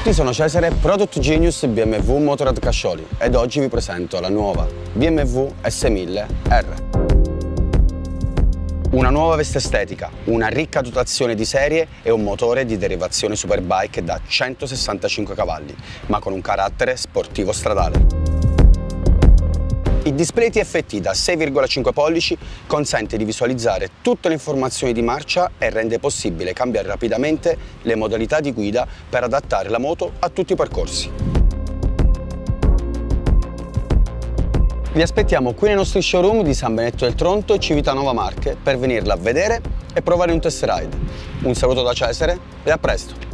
tutti, sono Cesare, Product Genius BMW Motorrad Cascioli ed oggi vi presento la nuova BMW S1000R. Una nuova veste estetica, una ricca dotazione di serie e un motore di derivazione Superbike da 165 cavalli, ma con un carattere sportivo stradale. Il display TFT da 6,5 pollici consente di visualizzare tutte le informazioni di marcia e rende possibile cambiare rapidamente le modalità di guida per adattare la moto a tutti i percorsi. Vi aspettiamo qui nei nostri showroom di San Benedetto del Tronto e Civitanova Marche per venirla a vedere e provare un test ride. Un saluto da Cesare e a presto!